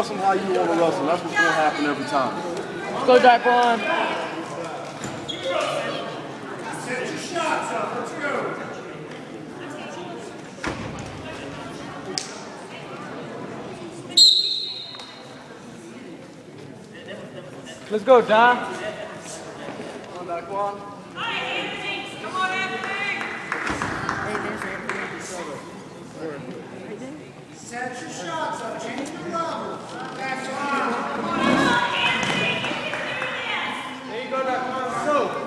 trust them how you want to wrestle. That's what's going to happen every time. Let's go, diquan. Set your shots up. Let's go. Let's go, Don. Come on, diquan. Come on, Anthony. Set your shots up. Change the level. That's on. There you go, diquan. So.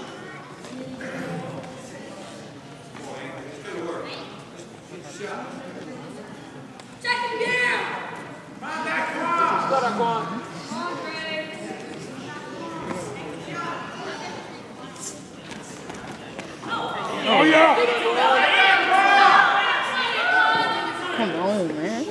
Check him down. Come on, diquan. Let's go, diquan. Oh, yeah. Come on, man.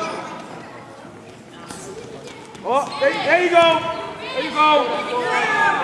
Oh, there you go. There you go.